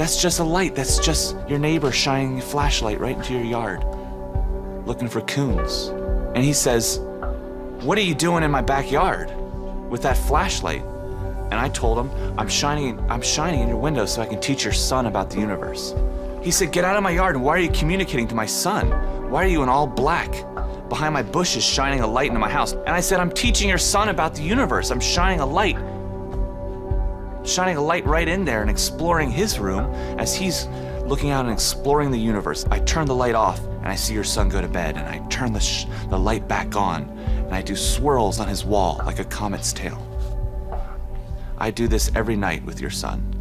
That's just a light. That's just your neighbor shining a flashlight right into your yard, looking for coons. And he says, what are you doing in my backyard with that flashlight? And I told him, I'm shining in your window so I can teach your son about the universe. He said, get out of my yard, and why are you communicating to my son? Why are you in all black behind my bushes shining a light into my house? And I said, I'm teaching your son about the universe. I'm shining a light right in there and exploring his room as he's looking out and exploring the universe. I turn the light off and I see your son go to bed, and I turn the light back on and I do swirls on his wall like a comet's tail. I do this every night with your son.